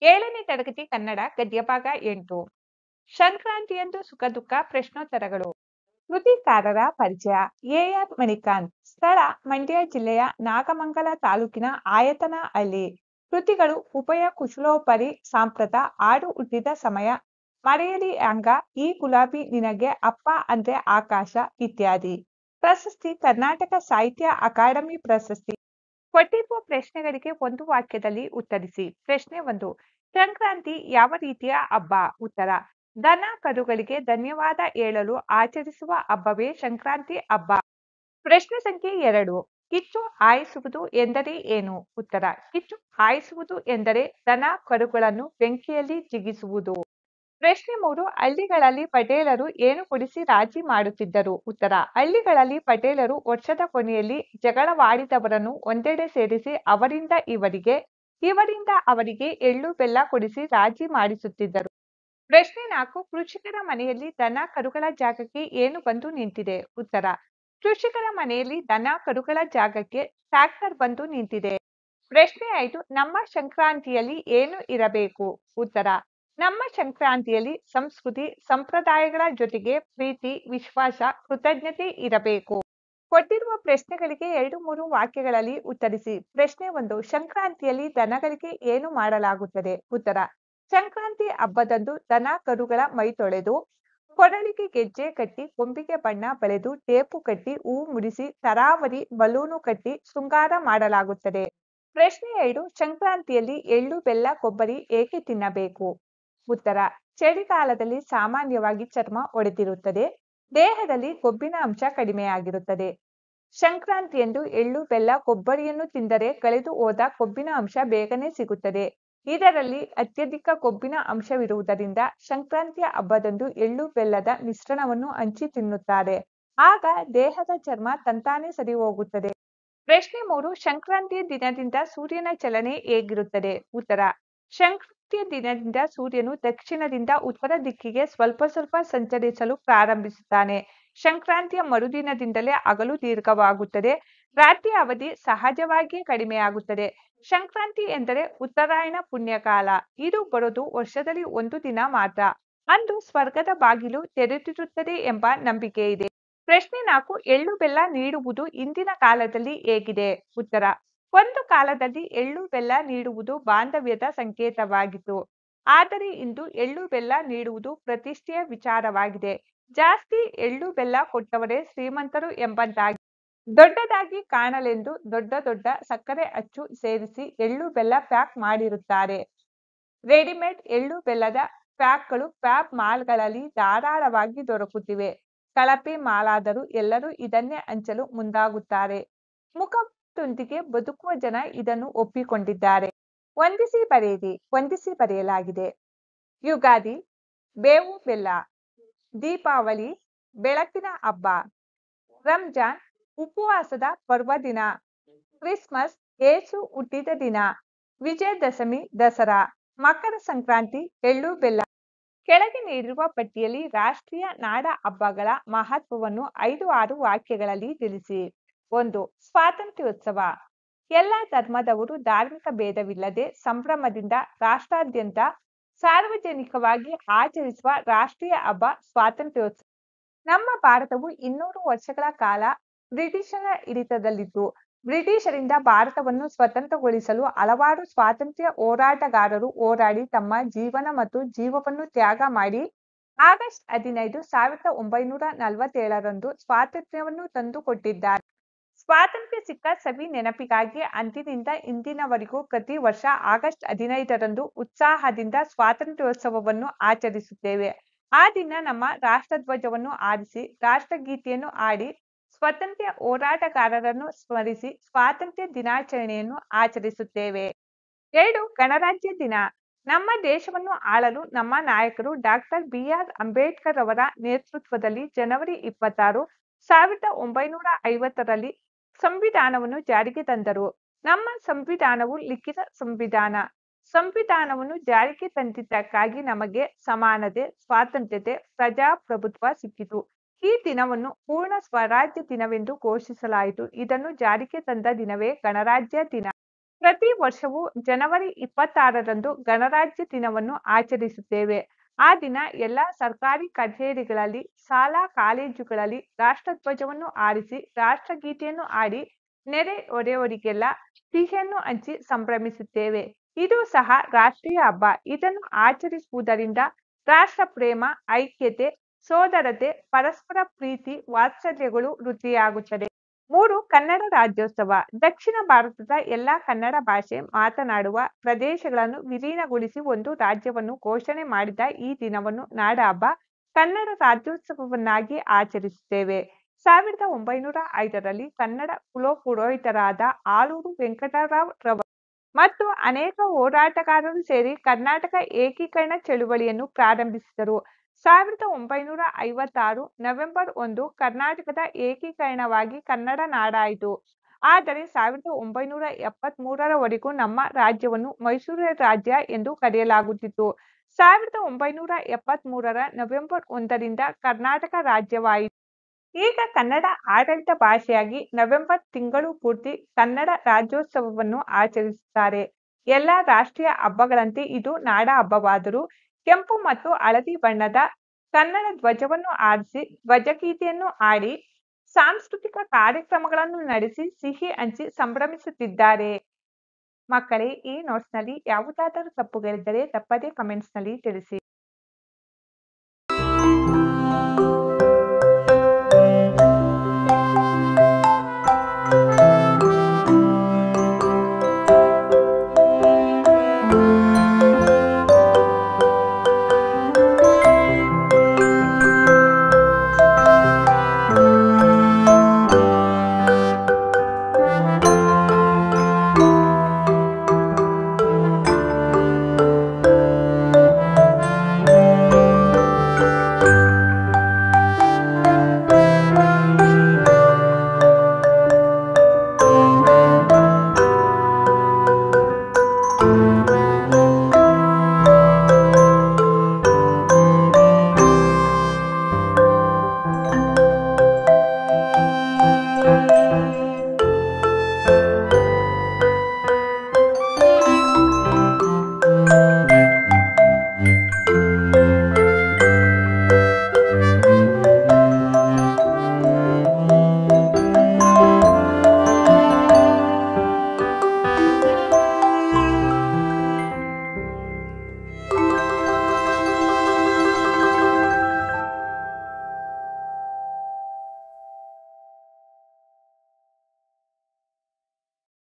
7ನೇ ತರಗತಿ ಕನ್ನಡ ಗದ್ಯಭಾಗ 8 ಸಂಕ್ರಾಂತಿಯಂದು ಸುಖ ದುಃಖ ಪ್ರಶ್ನೋತ್ತರಗಳು. ಕೃತಿಕಾರರ ಪರಿಚಯ. ಎ.ಆರ್. ಮಣಿಕಾಂತ್. ಸ್ಥಳ ಮಂಡ್ಯ ಜಿಲ್ಲೆಯ ನಾಗಮಂಗಲ ತಾಲೂಕಿನ ಆಯತನಹಳ್ಳಿ. ಕೃತಿಗಳು ಉಭಯ ಕುಶಲೋಪರಿ ಸಾಂಪ್ರತ, ಆಡು ಹುಟ್ಟಿದ ಸಮಯ, ಮರೆಯಲಿ ಹ್ಯಾಂಗ, ಈ ಗುಲಾಬಿ ನಿನಗೆ, ಅಪ್ಪ ಅಂದ್ರೆ ಆಕಾಶ ಇತ್ಯಾದಿ. ಪ್ರಶಸ್ತಿ ಕರ್ನಾಟಕ ಸಾಹಿತ್ಯ ಅಕಾಡೆಮಿ ಪ್ರಶಸ್ತಿ. ಕೊಟ್ಟಿರುವ ಪ್ರಶ್ನೆಗಳಿಗೆ ಒಂದು ವಾಕ್ಯದಲ್ಲಿ ಉತ್ತರಿಸಿ. ಪ್ರಶ್ನೆ 1. ಸಂಕ್ರಾಂತಿ ಯಾವ ರೀತಿಯ ಹಬ್ಬ? ಉತ್ತರ: ದನ ಕರುಗಳಿಗೆ ಧನ್ಯವಾದ ಹೇಳಲು ಆಚರಿಸುವ ಹಬ್ಬವೇ ಸಂಕ್ರಾಂತಿ ಹಬ್ಬ. ಪ್ರಶ್ನೆ ಸಂಖ್ಯೆ 2. ಕಿಚ್ಚು ಹಾಯಿಸುವುದು ಎಂದರೆ ಏನು? ಉತ್ತರ: ಕಿಚ್ಚು ಹಾಯಿಸುವುದು ಎಂದರೆ ದನ ಕರುಗಳನ್ನು ಬೆಂಕಿಯಲ್ಲಿ ಜಿಗಿಸುವುದು. ಪ್ರಶ್ನೆ 3. ಹಳ್ಳಿಗಳಲ್ಲಿ ಪಟೇಲರು ಏನು ಕೊಡಿಸಿ ರಾಜಿ ಮಾಡುತ್ತಿದ್ದರು? ಉತ್ತರ: ಹಳ್ಳಿಗಳಲ್ಲಿ ಪಟೇಲರು ವರ್ಷದ ಕೊನೆಯಲ್ಲಿ ಜಗಳವಾಡಿದವರನ್ನು ಒಂದೆಡೆ ಸೇರಿಸಿ ಅವರಿಂದ ಇವರಿಗೆ, ಇವರಿಂದ ಅವರಿಗೆ ಎಳ್ಳು ಬೆಲ್ಲ ಕೊಡಿಸಿ ರಾಜಿ ಮಾಡಿಸುತ್ತಿದ್ದರು. ಪ್ರಶ್ನೆ 4. ಕೃಷಿಕರ ಮನೆಯಲ್ಲಿ ದನ ಕರುಗಳ ಜಾಗಕ್ಕೆ ಏನು ಬಂದು ನಿಂತಿದೆ? ಉತ್ತರ: ಕೃಷಿಕರ ಮನೆಯಲ್ಲಿ ದನ ಕರುಗಳ ಜಾಗಕ್ಕೆ ಟ್ರ್ಯಾಕ್ಟರ್ ಬಂದು ನಿಂತಿದೆ. ಪ್ರಶ್ನೆ 5. ನಮ್ಮ ಸಂಕ್ರಾಂತಿಯಲ್ಲಿ ಏನು ಇರಬೇಕು? ಉತ್ತರ: ನಮ್ಮ ಸಂಕ್ರಾಂತಿಯಲ್ಲಿ ಸಂಸ್ಕೃತಿ ಸಂಪ್ರದಾಯಗಳ ಜೊತೆಗೆ ಪ್ರೀತಿ, ವಿಶ್ವಾಸ, ಕೃತಜ್ಞತೆ ಇರಬೇಕು. ಕೊಟ್ಟಿರುವ ಪ್ರಶ್ನೆಗಳಿಗೆ 2-3 ವಾಕ್ಯಗಳಲ್ಲಿ ಉತ್ತರಿಸಿ. ಪ್ರಶ್ನೆ 1. ಸಂಕ್ರಾಂತಿಯಲ್ಲಿ ದನಗಳಿಗೆ ಏನು ಮಾಡಲಾಗುತ್ತದೆ? ಉತ್ತರ: ಸಂಕ್ರಾಂತಿ ಹಬ್ಬದಂದು ದನ ಕರುಗಳ ಮೈ ತೊಳೆದು, ಕೊರಳಿಗೆ ಗೆಜ್ಜೆ ಕಟ್ಟಿ, ಕೊಂಬಿಗೆ ಬಣ್ಣ ಬಳಿದು, ಟೇಪು ಕಟ್ಟಿ, ಹೂ ಮುಡಿಸಿ, ತರಾವರಿ ಬಲೂನು ಕಟ್ಟಿ ಶೃಂಗಾರ ಮಾಡಲಾಗುತ್ತದೆ. ಪ್ರಶ್ನೆ 2. ಸಂಕ್ರಾಂತಿಯಲ್ಲಿ ಎಳ್ಳು ಬೆಲ್ಲ ಕೊಬ್ಬರಿ ಏಕೆ ತಿನ್ನಬೇಕು? ಉತ್ತರ: ಚಳಿಗಾಲದಲ್ಲಿ ಸಾಮಾನ್ಯವಾಗಿ ಚರ್ಮ ಒಡೆದಿರುತ್ತದೆ, ದೇಹದಲ್ಲಿ ಕೊಬ್ಬಿನ ಅಂಶ ಕಡಿಮೆಯಾಗಿರುತ್ತದೆ. ಸಂಕ್ರಾಂತಿಯಂದು ಎಳ್ಳು ಬೆಲ್ಲ ಕೊಬ್ಬರಿಯನ್ನು ತಿಂದರೆ ಕಳೆದು ಹೋದ ಕೊಬ್ಬಿನ ಅಂಶ ಬೇಗನೆ ಸಿಗುತ್ತದೆ. ಇದರಲ್ಲಿ ಅತ್ಯಧಿಕ ಕೊಬ್ಬಿನ ಅಂಶವಿರುವುದರಿಂದ ಸಂಕ್ರಾಂತಿಯ ಹಬ್ಬದಂದು ಎಳ್ಳು ಬೆಲ್ಲದ ಮಿಶ್ರಣವನ್ನು ಹಂಚಿ ತಿನ್ನುತ್ತಾರೆ. ಆಗ ದೇಹದ ಚರ್ಮ ತಂತಾನೆ ಸರಿ ಹೋಗುತ್ತದೆ. ಪ್ರಶ್ನೆ 3. ಸಂಕ್ರಾಂತಿಯ ದಿನದಿಂದ ಸೂರ್ಯನ ಚಲನೆ ಹೇಗಿರುತ್ತದೆ? ಉತ್ತರ: ಸಂಕ್ರಾಂತಿಯ ದಿನದಿಂದ ಸೂರ್ಯನು ದಕ್ಷಿಣದಿಂದ ಉತ್ತರ ದಿಕ್ಕಿಗೆ ಸ್ವಲ್ಪ ಸ್ವಲ್ಪ ಸಂಚರಿಸಲು ಪ್ರಾರಂಭಿಸುತ್ತಾನೆ. ಸಂಕ್ರಾಂತಿಯ ಮರುದಿನದಿಂದಲೇ ಹಗಲು ದೀರ್ಘವಾಗುತ್ತದೆ, ರಾತ್ರಿಯ ಅವಧಿ ಸಹಜವಾಗಿಯೇ ಕಡಿಮೆಯಾಗುತ್ತದೆ. ಸಂಕ್ರಾಂತಿ ಎಂದರೆ ಉತ್ತರಾಯಣ ಪುಣ್ಯಕಾಲ. ಇದು ಬರೋದು ವರ್ಷದಲ್ಲಿ ಒಂದು ದಿನ ಮಾತ್ರ. ಅಂದು ಸ್ವರ್ಗದ ಬಾಗಿಲು ತೆರೆದಿರುತ್ತದೆ ಎಂಬ ನಂಬಿಕೆ ಇದೆ. ಪ್ರಶ್ನೆ 4. ಎಳ್ಳು ಬೆಲ್ಲ ನೀಡುವುದು ಇಂದಿನ ಕಾಲದಲ್ಲಿ ಹೇಗಿದೆ? ಉತ್ತರ: ಒಂದು ಕಾಲದಲ್ಲಿ ಎಳ್ಳು ಬೆಲ್ಲ ನೀಡುವುದು ಬಾಂಧವ್ಯದ ಸಂಕೇತವಾಗಿತ್ತು. ಆದರೆ ಇಂದು ಎಳ್ಳು ಬೆಲ್ಲ ನೀಡುವುದು ಪ್ರತಿಷ್ಠೆಯ ವಿಚಾರವಾಗಿದೆ. ಜಾಸ್ತಿ ಎಳ್ಳು ಬೆಲ್ಲ ಕೊಟ್ಟವರೇ ಶ್ರೀಮಂತರು ಎಂಬಂತಾಗಿದೆ. ದೊಡ್ಡದಾಗಿ ಕಾಣಲೆಂದು ದೊಡ್ಡ ದೊಡ್ಡ ಸಕ್ಕರೆ ಅಚ್ಚು ಸೇರಿಸಿ ಎಳ್ಳು ಬೆಲ್ಲ ಪ್ಯಾಕ್ ಮಾಡಿರುತ್ತಾರೆ. ರೆಡಿಮೇಡ್ ಎಳ್ಳು ಬೆಲ್ಲದ ಪ್ಯಾಕ್ಗಳು ಫ್ಯಾಬ್ ಮಾಲ್ಗಳಲ್ಲಿ ಧಾರಾಳವಾಗಿ ದೊರಕುತ್ತಿವೆ. ಕಳಪೆ ಮಾಲಾದರೂ ಎಲ್ಲರೂ ಇದನ್ನೇ ಹಂಚಲು ಮುಂದಾಗುತ್ತಾರೆ. ಮುಖದೊಂದಿಗೆ ಬದುಕುವ ಜನ ಇದನ್ನು ಒಪ್ಪಿಕೊಂಡಿದ್ದಾರೆ. ಹೊಂದಿಸಿ ಬರೆಯಿರಿ. ಹೊಂದಿಸಿ ಬರೆಯಲಾಗಿದೆ. ಯುಗಾದಿ ಬೇವು ಬೆಲ್ಲ, ದೀಪಾವಳಿ ಬೆಳಕಿನ ಹಬ್ಬ, ರಂಜಾನ್ ಉಪವಾಸದ ಪರ್ವದಿನ, ಕ್ರಿಸ್ಮಸ್ ಯೇಸು ಹುಟ್ಟಿದ ದಿನ, ವಿಜಯದಶಮಿ ದಸರಾ, ಮಕರ ಸಂಕ್ರಾಂತಿ ಎಳ್ಳು ಬೆಲ್ಲ. ಕೆಳಗೆ ನೀಡಿರುವ ಪಟ್ಟಿಯಲ್ಲಿ ರಾಷ್ಟ್ರೀಯ ನಾಡ ಹಬ್ಬಗಳ ಮಹತ್ವವನ್ನು 5-6 ವಾಕ್ಯಗಳಲ್ಲಿ ತಿಳಿಸಿ. 1. ಸ್ವಾತಂತ್ರ್ಯೋತ್ಸವ. ಎಲ್ಲ ಧರ್ಮದವರು ಧಾರ್ಮಿಕ ಭೇದವಿಲ್ಲದೆ ಸಂಭ್ರಮದಿಂದ ರಾಷ್ಟ್ರಾದ್ಯಂತ ಸಾರ್ವಜನಿಕವಾಗಿ ಆಚರಿಸುವ ರಾಷ್ಟ್ರೀಯ ಹಬ್ಬ ಸ್ವಾತಂತ್ರ್ಯೋತ್ಸವ. ನಮ್ಮ ಭಾರತವು 200 ವರ್ಷಗಳ ಕಾಲ ಬ್ರಿಟಿಷರ ಹಿಡಿತದಲ್ಲಿತ್ತು. ಬ್ರಿಟಿಷರಿಂದ ಭಾರತವನ್ನು ಸ್ವತಂತ್ರಗೊಳಿಸಲು ಹಲವಾರು ಸ್ವಾತಂತ್ರ್ಯ ಹೋರಾಟಗಾರರು ಹೋರಾಡಿ ತಮ್ಮ ಜೀವನ ಮತ್ತು ಜೀವವನ್ನು ತ್ಯಾಗ ಮಾಡಿ ಆಗಸ್ಟ್ 15, 1947ರಂದು ಸ್ವಾತಂತ್ರ್ಯವನ್ನು ತಂದುಕೊಟ್ಟಿದ್ದಾರೆ. ಸ್ವಾತಂತ್ರ್ಯ ಸಿಕ್ಕ ಸವಿ ನೆನಪಿಗಾಗಿ ಅಂದಿನಿಂದ ಇಂದಿನವರೆಗೂ ಪ್ರತಿ ವರ್ಷ ಆಗಸ್ಟ್ 15ರಂದು ಉತ್ಸಾಹದಿಂದ ಸ್ವಾತಂತ್ರ್ಯೋತ್ಸವವನ್ನು ಆಚರಿಸುತ್ತೇವೆ. ಆ ದಿನ ನಮ್ಮ ರಾಷ್ಟ್ರಧ್ವಜವನ್ನು ಹಾರಿಸಿ, ರಾಷ್ಟ್ರಗೀತೆಯನ್ನು ಹಾಡಿ, ಸ್ವಾತಂತ್ರ್ಯ ಹೋರಾಟಗಾರರನ್ನು ಸ್ಮರಿಸಿ ಸ್ವಾತಂತ್ರ್ಯ ದಿನಾಚರಣೆಯನ್ನು ಆಚರಿಸುತ್ತೇವೆ. 2. ಗಣರಾಜ್ಯ ದಿನ. ನಮ್ಮ ದೇಶವನ್ನು ಆಳಲು ನಮ್ಮ ನಾಯಕರು ಡಾಕ್ಟರ್ ಬಿ.ಆರ್. ಅಂಬೇಡ್ಕರ್ ಅವರ ನೇತೃತ್ವದಲ್ಲಿ ಜನವರಿ 26, 1950ರಲ್ಲಿ ಸಂವಿಧಾನವನ್ನು ಜಾರಿಗೆ ತಂದರು. ನಮ್ಮ ಸಂವಿಧಾನವು ಲಿಖಿತ ಸಂವಿಧಾನ. ಸಂವಿಧಾನವನ್ನು ಜಾರಿಗೆ ತಂದಿದ್ದಕ್ಕಾಗಿ ನಮಗೆ ಸಮಾನತೆ, ಸ್ವಾತಂತ್ರ್ಯತೆ, ಪ್ರಜಾಪ್ರಭುತ್ವ ಸಿಕ್ಕಿತು. ಈ ದಿನವನ್ನು ಪೂರ್ಣ ಸ್ವರಾಜ್ಯ ದಿನವೆಂದು ಘೋಷಿಸಲಾಯಿತು. ಇದನ್ನು ಜಾರಿಗೆ ತಂದ ದಿನವೇ ಗಣರಾಜ್ಯ ದಿನ. ಪ್ರತಿ ವರ್ಷವೂ ಜನವರಿ 26ರಂದು ಗಣರಾಜ್ಯ ದಿನವನ್ನು ಆಚರಿಸುತ್ತೇವೆ. ಆ ದಿನ ಎಲ್ಲ ಸರ್ಕಾರಿ ಕಚೇರಿಗಳಲ್ಲಿ, ಶಾಲಾ ಕಾಲೇಜುಗಳಲ್ಲಿ ರಾಷ್ಟ್ರಧ್ವಜವನ್ನು ಹಾರಿಸಿ, ರಾಷ್ಟ್ರಗೀತೆಯನ್ನು ಹಾಡಿ, ನೆರೆ ಹೊರೆಯವರಿಗೆಲ್ಲ ಸಿಹಿಯನ್ನು ಹಂಚಿ ಸಂಭ್ರಮಿಸುತ್ತೇವೆ. ಇದು ಸಹ ರಾಷ್ಟ್ರೀಯ ಹಬ್ಬ. ಇದನ್ನು ಆಚರಿಸುವುದರಿಂದ ರಾಷ್ಟ್ರ ಪ್ರೇಮ, ಐಕ್ಯತೆ, ಸೋದರತೆ, ಪರಸ್ಪರ ಪ್ರೀತಿ, ವಾತ್ಸಲ್ಯಗಳು ವೃದ್ಧಿಯಾಗುತ್ತದೆ. 3. ಕನ್ನಡ ರಾಜ್ಯೋತ್ಸವ. ದಕ್ಷಿಣ ಭಾರತದ ಎಲ್ಲ ಕನ್ನಡ ಭಾಷೆ ಮಾತನಾಡುವ ಪ್ರದೇಶಗಳನ್ನು ವಿಲೀನಗೊಳಿಸಿ ಒಂದು ರಾಜ್ಯವನ್ನು ಘೋಷಣೆ ಮಾಡಿದ ಈ ದಿನವನ್ನು ನಾಡಹಬ್ಬ, ಕನ್ನಡ ರಾಜ್ಯೋತ್ಸವವನ್ನಾಗಿ ಆಚರಿಸುತ್ತೇವೆ. 1905ರಲ್ಲಿ ಕನ್ನಡ ಕುಲಪುರೋಹಿತರಾದ ಆಲೂರು ವೆಂಕಟರಾವ್ ರವರು ಮತ್ತು ಅನೇಕ ಹೋರಾಟಗಾರರು ಸೇರಿ ಕರ್ನಾಟಕ ಏಕೀಕರಣ ಚಳುವಳಿಯನ್ನು ಪ್ರಾರಂಭಿಸಿದರು. 1956 ನವೆಂಬರ್ 1 ಕರ್ನಾಟಕದ ಏಕೀಕರಣವಾಗಿ ಕನ್ನಡ ನಾಡಾಯಿತು. ಆದರೆ 1973ರವರೆಗೂ ನಮ್ಮ ರಾಜ್ಯವನ್ನು ಮೈಸೂರು ರಾಜ್ಯ ಎಂದು ಕರೆಯಲಾಗುತ್ತಿತ್ತು. 1973ರ ನವೆಂಬರ್ 1ರಿಂದ ಕರ್ನಾಟಕ ರಾಜ್ಯವಾಯಿತು. ಈಗ ಕನ್ನಡ ಆಡಳಿತ ಭಾಷೆಯಾಗಿ ನವೆಂಬರ್ ತಿಂಗಳು ಪೂರ್ತಿ ಕನ್ನಡ ರಾಜ್ಯೋತ್ಸವವನ್ನು ಆಚರಿಸುತ್ತಾರೆ. ಎಲ್ಲ ರಾಷ್ಟ್ರೀಯ ಹಬ್ಬಗಳಂತೆ ಇದು ನಾಡ ಹಬ್ಬವಾದರೂ ಕೆಂಪು ಮತ್ತು ಹಳದಿ ಬಣ್ಣದ ಕನ್ನಡ ಧ್ವಜವನ್ನು ಹಾರಿಸಿ, ಧ್ವಜಗೀತೆಯನ್ನು ಹಾಡಿ, ಸಾಂಸ್ಕೃತಿಕ ಕಾರ್ಯಕ್ರಮಗಳನ್ನು ನಡೆಸಿ ಸಿಹಿ ಹಂಚಿ ಸಂಭ್ರಮಿಸುತ್ತಿದ್ದಾರೆ. ಮಕ್ಕಳೇ, ಈ ನೋಟ್ಸ್ನಲ್ಲಿ ಯಾವುದಾದರೂ ತಪ್ಪುಗಳಿದ್ದರೆ ತಪ್ಪದೇ ಕಮೆಂಟ್ಸ್ನಲ್ಲಿ ತಿಳಿಸಿ.